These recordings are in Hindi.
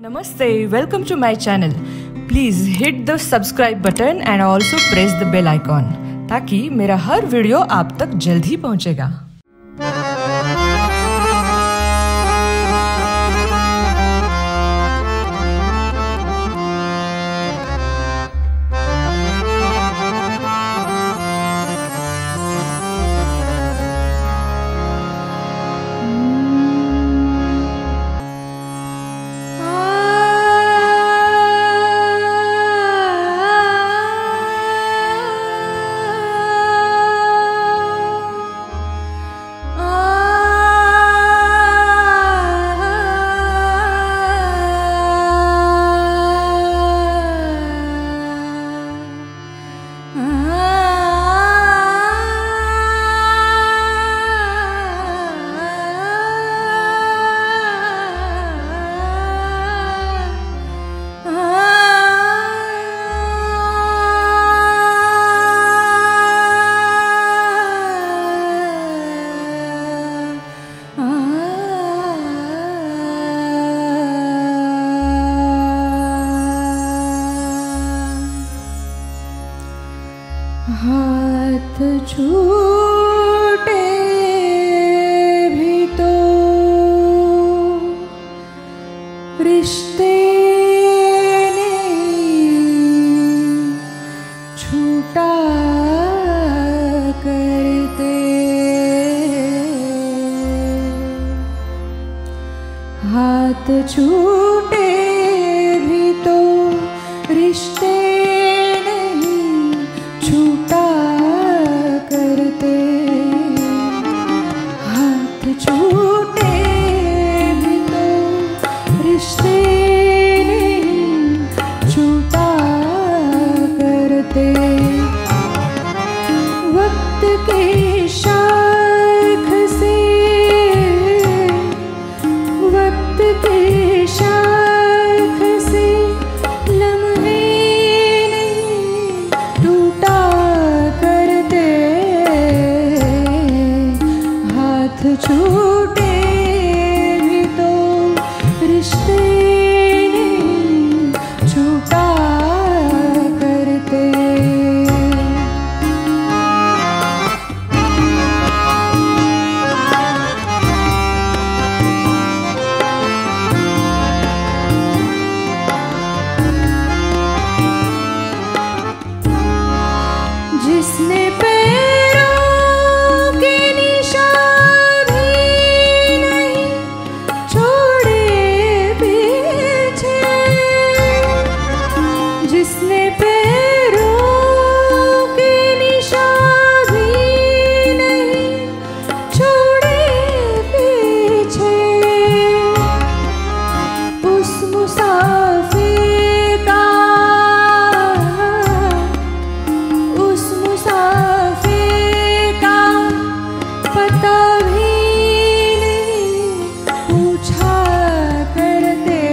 Namaste, welcome to my channel. Please hit the subscribe button and also press the bell icon ताकि मेरा हर वीडियो आप तक जल्द ही पहुंचेगा। हाथ छूटे भी तो रिश्ते नहीं छूटा करते। हाथ छूटे भी तो रिश्ते छूटा करते। हाथ छूटे भी तो रिश्ते नहीं छूटा करते। वक्त के शाख से वक्त के शाख से लम्हे नहीं टूटा करते। हाथ छूटे भी तो रिश्ते नहीं छूटा करते। जिसने पैरों के निशान भी नहीं छोड़े पीछे। जिसने पैरों के निशान भी नहीं छोड़े पीछे। उस मुसाफिर का पता भी नहीं पूछा करते।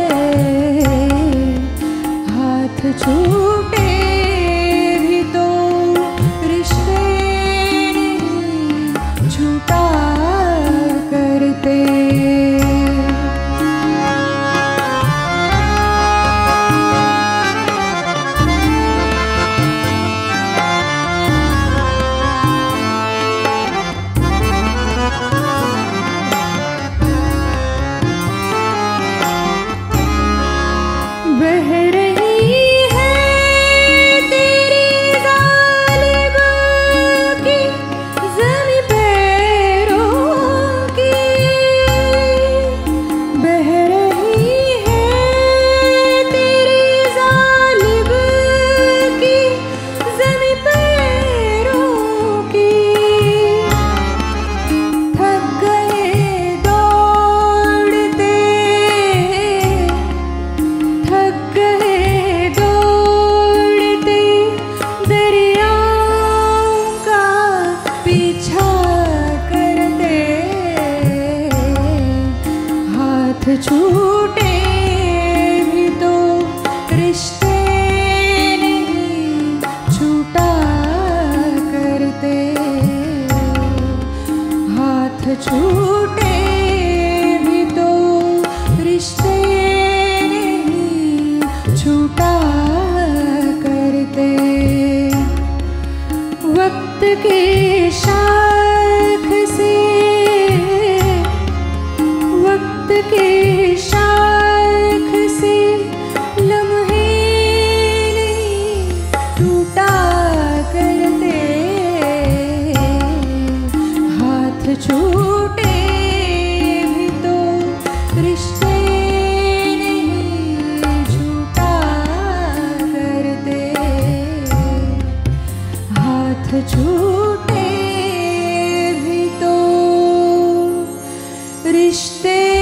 हाथ छूटे भी तो रिश्ते नहीं छूटा करते। बह रही है तेरी ज़ालिब की ज़मीं पैरों की। बह रही है तेरी ज़ालिब की ज़मीं पैरों की। थक गए दौड़ते दौड़ते दरियाओं का पीछा करते। हाथ छूटे भी तो रिश्ते नहीं छूटा करते। हाथ छूटे भी तो रिश्ते छूटा करते। वक्त के शाख से, वक्त के शाख से लम्हे नहीं टूटा करते। हाथ छूटे भी तो रिश्ते नहीं छूटा करते। हाथ छूटे भी तो रिश्ते